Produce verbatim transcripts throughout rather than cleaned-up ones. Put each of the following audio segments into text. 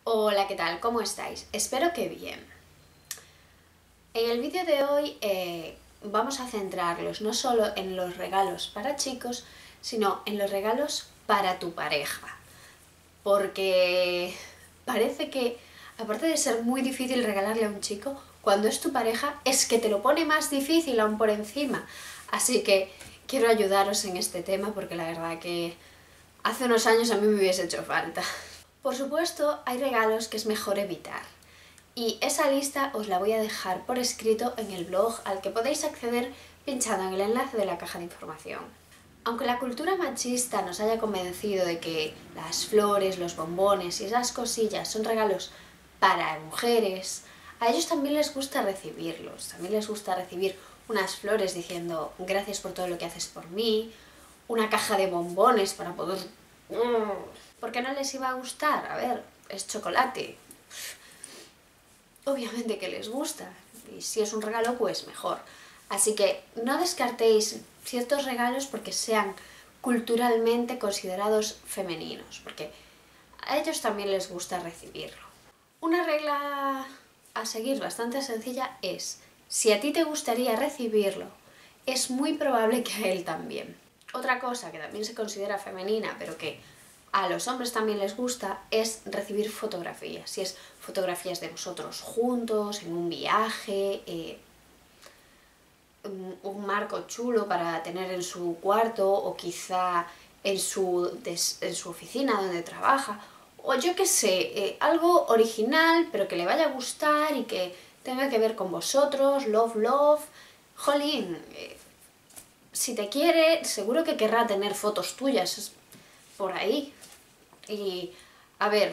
Hola, ¿qué tal? ¿Cómo estáis? Espero que bien. En el vídeo de hoy eh, vamos a centrarlos no solo en los regalos para chicos, sino en los regalos para tu pareja. Porque parece que, aparte de ser muy difícil regalarle a un chico, cuando es tu pareja es que te lo pone más difícil aún por encima. Así que quiero ayudaros en este tema porque la verdad que hace unos años a mí me hubiese hecho falta. Por supuesto, hay regalos que es mejor evitar. Y esa lista os la voy a dejar por escrito en el blog al que podéis acceder pinchando en el enlace de la caja de información. Aunque la cultura machista nos haya convencido de que las flores, los bombones y esas cosillas son regalos para mujeres, a ellos también les gusta recibirlos. También les gusta recibir unas flores diciendo gracias por todo lo que haces por mí, una caja de bombones para poder... ¿Por qué no les iba a gustar? A ver, es chocolate. Obviamente que les gusta. Y si es un regalo, pues mejor. Así que no descartéis ciertos regalos porque sean culturalmente considerados femeninos, porque a ellos también les gusta recibirlo. Una regla a seguir bastante sencilla es, si a ti te gustaría recibirlo, es muy probable que a él también. Otra cosa que también se considera femenina, pero que a los hombres también les gusta, es recibir fotografías. Si es fotografías de vosotros juntos, en un viaje, eh, un, un marco chulo para tener en su cuarto o quizá en su, des, en su oficina donde trabaja. O yo qué sé, eh, algo original pero que le vaya a gustar y que tenga que ver con vosotros, love, love. Jolín, eh, si te quiere, seguro que querrá tener fotos tuyas por ahí. Y, a ver,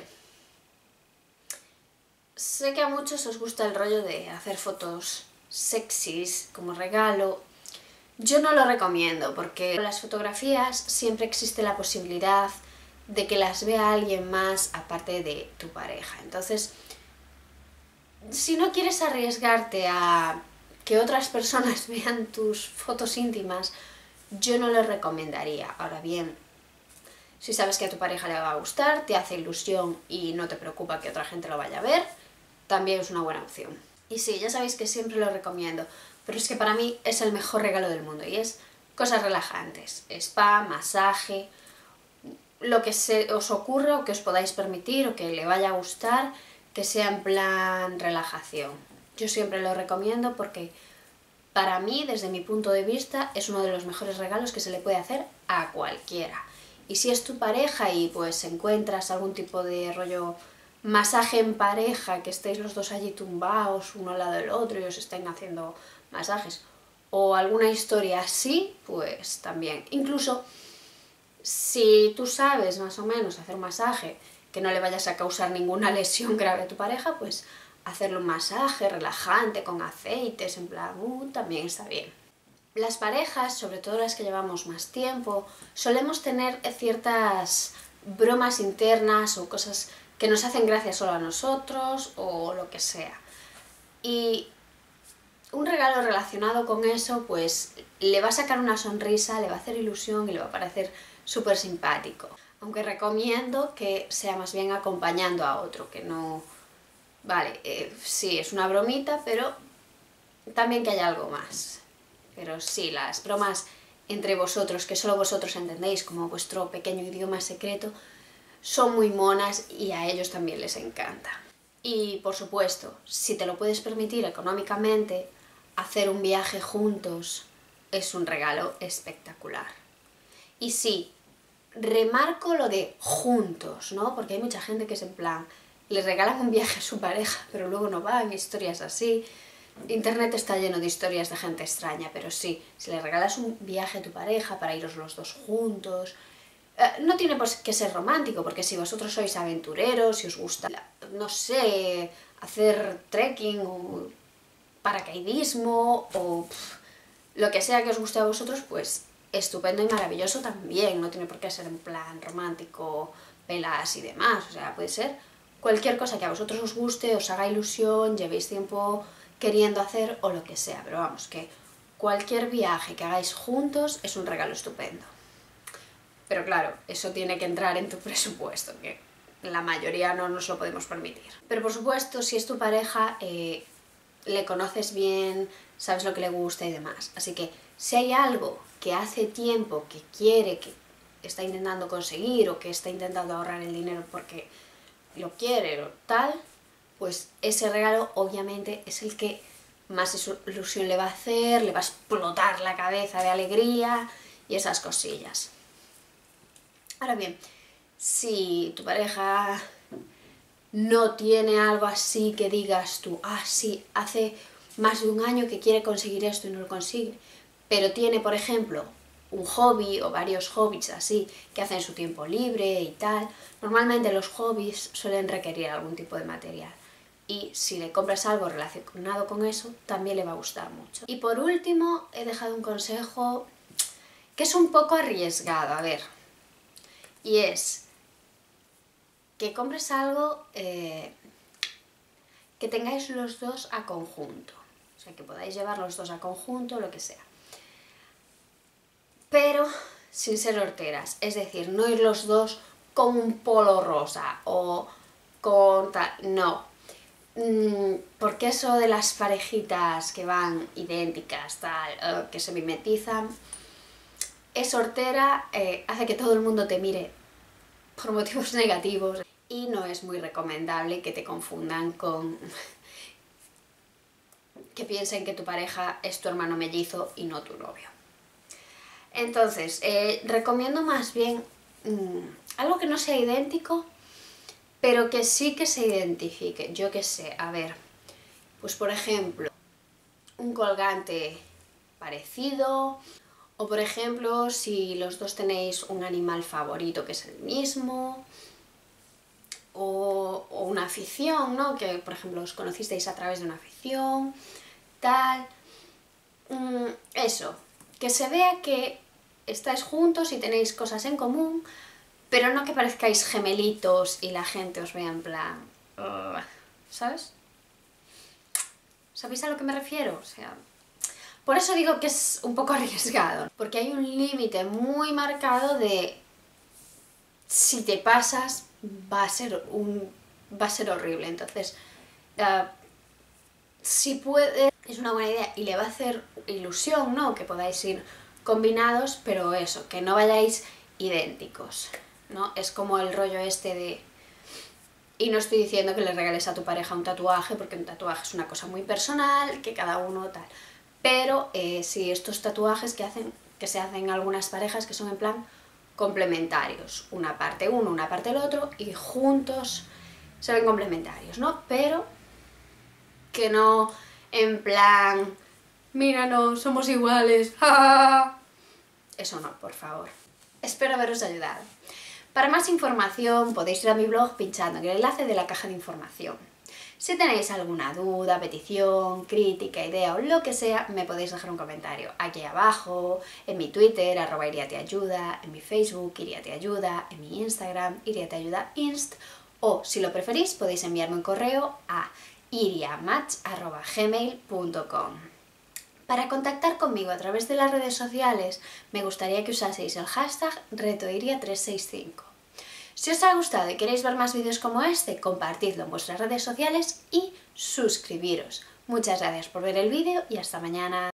sé que a muchos os gusta el rollo de hacer fotos sexys como regalo. Yo no lo recomiendo porque con las fotografías siempre existe la posibilidad de que las vea alguien más aparte de tu pareja. Entonces, si no quieres arriesgarte a que otras personas vean tus fotos íntimas, yo no lo recomendaría. Ahora bien, si sabes que a tu pareja le va a gustar, te hace ilusión y no te preocupa que otra gente lo vaya a ver, también es una buena opción. Y sí, ya sabéis que siempre lo recomiendo, pero es que para mí es el mejor regalo del mundo y es cosas relajantes, spa, masaje, lo que se os ocurra o que os podáis permitir o que le vaya a gustar, que sea en plan relajación. Yo siempre lo recomiendo porque para mí, desde mi punto de vista, es uno de los mejores regalos que se le puede hacer a cualquiera. Y si es tu pareja y pues encuentras algún tipo de rollo masaje en pareja, que estéis los dos allí tumbados uno al lado del otro y os estén haciendo masajes, o alguna historia así, pues también. Incluso si tú sabes más o menos hacer un masaje que no le vayas a causar ninguna lesión grave a tu pareja, pues hacerle un masaje relajante con aceites, en plan, uh, también está bien. Las parejas, sobre todo las que llevamos más tiempo, solemos tener ciertas bromas internas o cosas que nos hacen gracia solo a nosotros o lo que sea. Y un regalo relacionado con eso, pues le va a sacar una sonrisa, le va a hacer ilusión y le va a parecer súper simpático. Aunque recomiendo que sea más bien acompañando a otro, que no... Vale, eh, sí, es una bromita, pero también que haya algo más. Pero sí, las bromas entre vosotros, que solo vosotros entendéis como vuestro pequeño idioma secreto, son muy monas y a ellos también les encanta. Y por supuesto, si te lo puedes permitir económicamente, hacer un viaje juntos es un regalo espectacular. Y sí, remarco lo de juntos, ¿no? Porque hay mucha gente que es en plan, les regalan un viaje a su pareja, pero luego no van, historias así. Internet está lleno de historias de gente extraña, pero sí, si le regalas un viaje a tu pareja para iros los dos juntos, eh, no tiene por qué ser romántico, porque si vosotros sois aventureros, si os gusta, no sé, hacer trekking o paracaidismo o pff, lo que sea que os guste a vosotros, pues estupendo y maravilloso también, no tiene por qué ser en plan romántico, velas y demás, o sea, puede ser cualquier cosa que a vosotros os guste, os haga ilusión, llevéis tiempo queriendo hacer o lo que sea, pero vamos, que cualquier viaje que hagáis juntos es un regalo estupendo. Pero claro, eso tiene que entrar en tu presupuesto, que la mayoría no nos lo podemos permitir. Pero por supuesto, si es tu pareja, eh, le conoces bien, sabes lo que le gusta y demás. Así que si hay algo que hace tiempo que quiere, que está intentando conseguir o que está intentando ahorrar el dinero porque lo quiere o tal, pues ese regalo obviamente es el que más ilusión le va a hacer, le va a explotar la cabeza de alegría y esas cosillas. Ahora bien, si tu pareja no tiene algo así que digas tú, ah, sí, hace más de un año que quiere conseguir esto y no lo consigue, pero tiene, por ejemplo, un hobby o varios hobbies así que hace en su tiempo libre y tal, normalmente los hobbies suelen requerir algún tipo de material. Y si le compras algo relacionado con eso, también le va a gustar mucho. Y por último, he dejado un consejo que es un poco arriesgado, a ver, y es que compres algo eh, que tengáis los dos a conjunto, o sea, que podáis llevar los dos a conjunto, lo que sea. Pero sin ser horteras, es decir, no ir los dos con un polo rosa o con tal, no. Porque eso de las parejitas que van idénticas, tal, que se mimetizan, es hortera, eh, hace que todo el mundo te mire por motivos negativos y no es muy recomendable que te confundan con... que piensen que tu pareja es tu hermano mellizo y no tu novio. Entonces, eh, recomiendo más bien mmm, algo que no sea idéntico, pero que sí que se identifique. Yo qué sé, a ver, pues por ejemplo, un colgante parecido, o por ejemplo, si los dos tenéis un animal favorito que es el mismo, o, o una afición, ¿no? Que por ejemplo os conocisteis a través de una afición, tal, mm, eso, que se vea que estáis juntos y tenéis cosas en común, pero no que parezcáis gemelitos y la gente os vea en plan... Uh, ¿sabes? ¿Sabéis a lo que me refiero? O sea, por eso digo que es un poco arriesgado, porque hay un límite muy marcado de... si te pasas, va a ser, un, va a ser horrible. Entonces, uh, si puede, es una buena idea y le va a hacer ilusión, ¿no? Que podáis ir combinados, pero eso, que no vayáis idénticos, ¿no? Es como el rollo este de... Y no estoy diciendo que le regales a tu pareja un tatuaje, porque un tatuaje es una cosa muy personal, que cada uno tal. Pero eh, sí, estos tatuajes que, hacen, que se hacen algunas parejas que son en plan complementarios. Una parte uno, una parte el otro, y juntos se ven complementarios, ¿no? Pero que no en plan... míranos, somos iguales, ¡ja! Eso no, por favor. Espero haberos ayudado. Para más información podéis ir a mi blog pinchando en el enlace de la caja de información. Si tenéis alguna duda, petición, crítica, idea o lo que sea, me podéis dejar un comentario aquí abajo, en mi Twitter, arroba iriateayuda, en mi Facebook, iriateayuda, en mi Instagram, iriateayudainst, o si lo preferís podéis enviarme un correo a iriamatch arroba gmail punto com. Para contactar conmigo a través de las redes sociales, me gustaría que usaseis el hashtag retoiria tres seis cinco. Si os ha gustado y queréis ver más vídeos como este, compartidlo en vuestras redes sociales y suscribiros. Muchas gracias por ver el vídeo y hasta mañana.